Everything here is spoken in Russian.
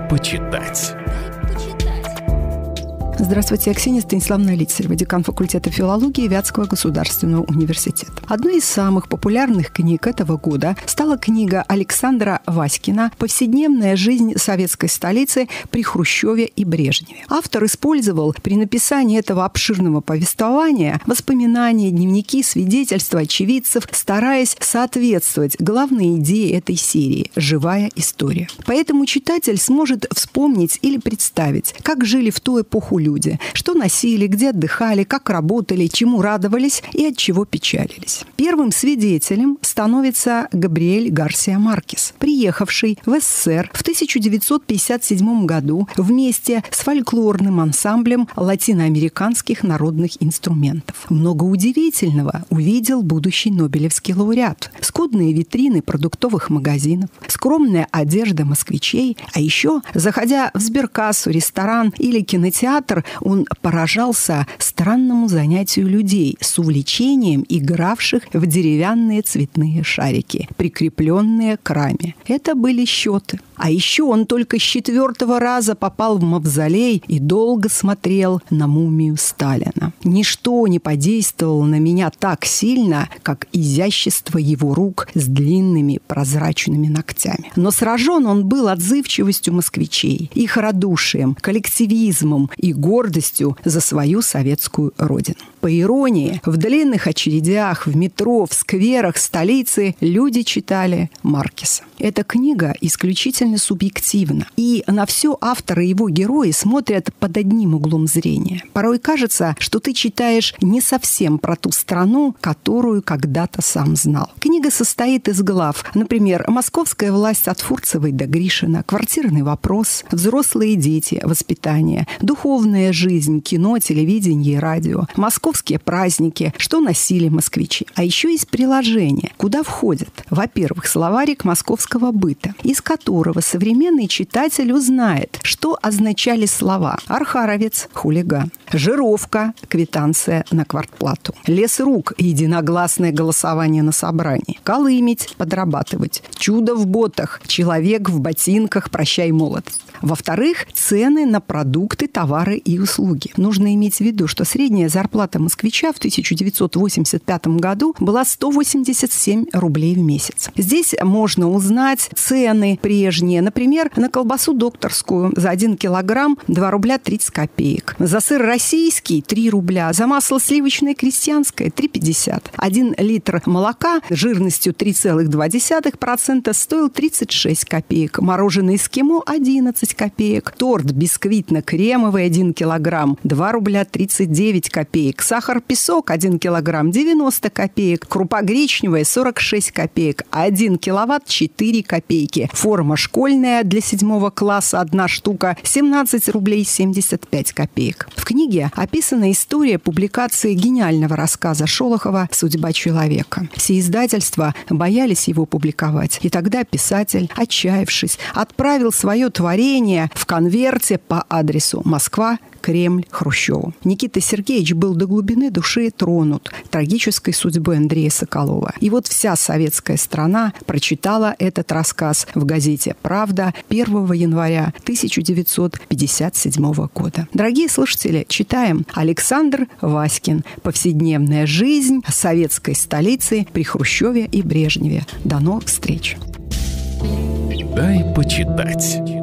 почитать. Здравствуйте, я Ксения Станиславовна Литцерева, декан факультета филологии Вятского государственного университета. Одной из самых популярных книг этого года стала книга Александра Васькина «Повседневная жизнь советской столицы при Хрущеве и Брежневе». Автор использовал при написании этого обширного повествования воспоминания, дневники, свидетельства очевидцев, стараясь соответствовать главной идее этой серии – живая история. Поэтому читатель сможет вспомнить или представить, как жили в ту эпоху люди, что носили, где отдыхали, как работали, чему радовались и от чего печалились. Первым свидетелем становится Габриэль Гарсиа Маркес, приехавший в СССР в 1957 году вместе с фольклорным ансамблем латиноамериканских народных инструментов. Много удивительного увидел будущий нобелевский лауреат. Скудные витрины продуктовых магазинов, скромная одежда москвичей, а еще, заходя в сберкассу, ресторан или кинотеатр, он поражался странному занятию людей с увлечением игравших в деревянные цветные шарики, прикрепленные к раме. Это были счеты. А еще он только с 4-го раза попал в мавзолей и долго смотрел на мумию Сталина. Ничто не подействовало на меня так сильно, как изящество его рук с длинными прозрачными ногтями. Но сражен он был отзывчивостью москвичей, их радушием, коллективизмом и гордостью за свою советскую родину. По иронии, в длинных очередях, в метро, в скверах столицы люди читали Маркеса. Эта книга исключительно субъективна, и на все автор и его герои смотрят под одним углом зрения. Порой кажется, что ты читаешь не совсем про ту страну, которую когда-то сам знал. Книга состоит из глав, например, «Московская власть от Фурцевой до Гришина», «Квартирный вопрос», «Взрослые дети», «Воспитание», «Духовная жизнь», кино, телевидение и радио, «Московские праздники», «Что носили москвичи». А еще есть приложение, куда входят, во-первых, словарик московского быта, из которого современный читатель узнает, что означали слова «архаровец» – хулиган, «жировка» – квитанция на квартплату, «лес рук» – единогласное голосование на собрании, «колымить» – подрабатывать, «чудо в ботах» – человек в ботинках, прощай молодость. Во-вторых, цены на продукты, товары и услуги. Нужно иметь в виду, что средняя зарплата москвича в 1985 году была 187 рублей в месяц. Здесь можно узнать цены прежние. Например, на колбасу докторскую за 1 килограмм 2 рубля 30 копеек. За сыр российский 3 рубля. За масло сливочное крестьянское 3,50. 1 литр молока жирностью 3,2% стоил 36 копеек. Мороженое эскимо 11 копеек. Торт бисквитно-кремовый 1 килограмм 2 рубля 39 копеек. Сахар-песок 1 килограмм 90 копеек. Крупа гречневая 46 копеек. 1 киловатт 4 копейки. Форма школьная для 7 класса 1 штука 17 рублей 75 копеек. В книге описана история публикации гениального рассказа Шолохова «Судьба человека». Все издательства боялись его публиковать. И тогда писатель, отчаявшись, отправил свое творение в конверте по адресу Москва, Кремль, Хрущеву. Никита Сергеевич был до глубины души тронут трагической судьбой Андрея Соколова. И вот вся советская страна прочитала этот рассказ в газете «Правда» 1 января 1957 года. Дорогие слушатели, читаем Александр Васькин «Повседневная жизнь советской столицы при Хрущеве и Брежневе». До новых встреч! Дай почитать.